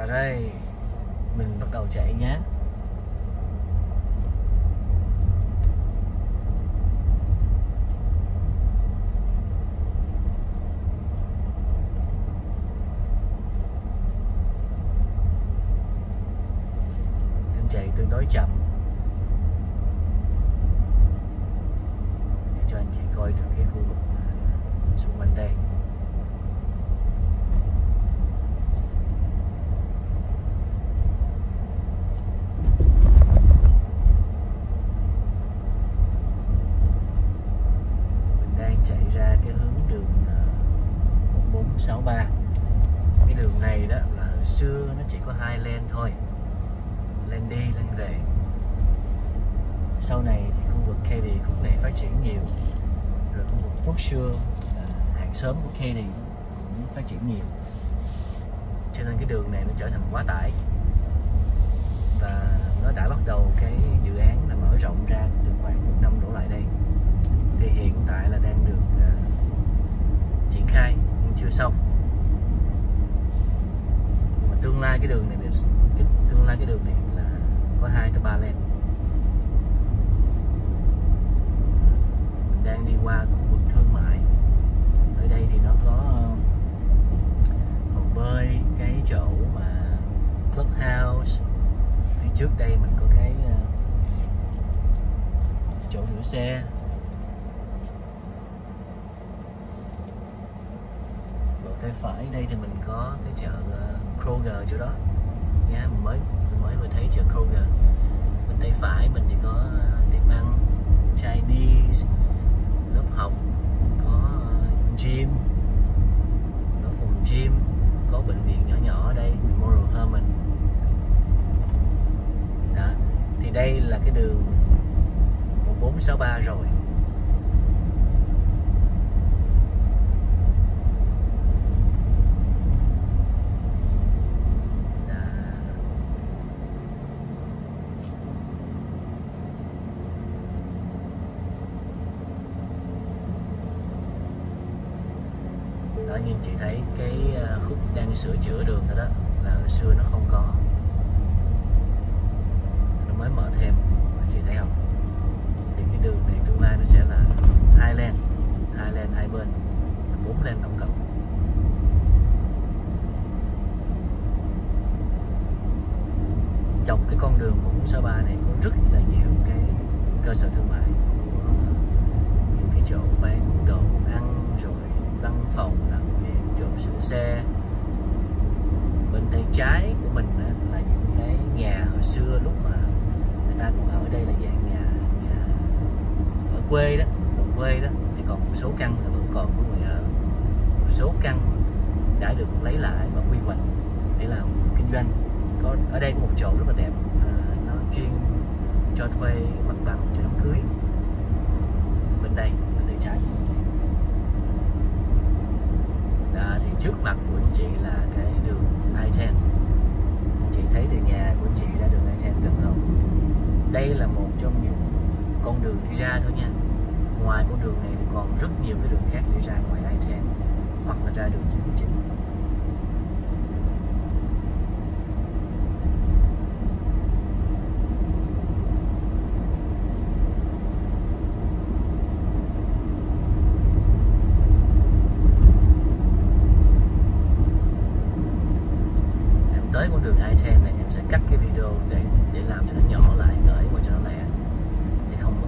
Rồi đây, mình bắt đầu chạy nhé. Em chạy tương đối chậm để cho anh chị coi được cái khu vực xung quanh đây. Chạy ra cái hướng đường 1463. Cái đường này đó là hồi xưa nó chỉ có 2 lane thôi, lên đi lên về. Sau này thì khu vực Katy khúc này phát triển nhiều, rồi khu vực Brookshire hàng xóm của Katy cũng phát triển nhiều, cho nên cái đường này nó trở thành quá tải và nó đã bắt đầu cái dự án là mở rộng ra từ khoảng 1 năm đổ lại đây. Thì hiện tại là đang được triển khai nhưng chưa xong. Nhưng mà tương lai cái đường này là có 2 tới 3 lane. Mình đang đi qua khu vực thương mại. Ở đây thì nó có hồ bơi, cái chỗ mà clubhouse. Phía trước đây mình có cái chỗ rửa xe. Tay phải đây thì mình có cái chợ Kroger chỗ đó nha, mình mới vừa thấy chợ Kroger. Bên tay phải mình thì có tiệm ăn Chinese, lớp học, có gym, có phòng gym, có bệnh viện nhỏ nhỏ ở đây, Memorial Hermann. Đó, thì đây là cái đường 1463 rồi. Đó, nhưng chị thấy cái khúc đang sửa chữa đường đó, là hồi xưa nó không có, nó mới mở thêm, chị thấy không? Thì cái đường này tương lai nó sẽ là 2 lane hai bên, 4 lane tổng cộng. Dọc cái con đường 1463 này có rất là nhiều cái cơ sở thương mại, của những cái chỗ bán đồ ăn, rồi văn phòng làm việc, chỗ sửa xe. Bên tay trái của mình là những cái nhà hồi xưa lúc mà người ta còn ở đây là dạng nhà ở quê đó, đồng quê đó, thì còn một số căn là vẫn còn có người ở. Một số căn đã được lấy lại và quy hoạch để làm kinh doanh. Có ở đây có một chỗ rất là đẹp, nó chuyên cho thuê mặt bằng cho đám cưới. Bên đây, bên tay trái. Đó, thì trước mặt của anh chị là cái đường I-10. Anh chị thấy từ nhà của anh chị ra đường I-10 gần không? Đây là một trong những con đường đi ra thôi nha. Ngoài con đường này thì còn rất nhiều cái đường khác đi ra ngoài I-10 hoặc là ra đường 99. Tới con đường I-10 này em sẽ cắt cái video để làm cho nó nhỏ lại, gửi qua cho nó lẹ, để không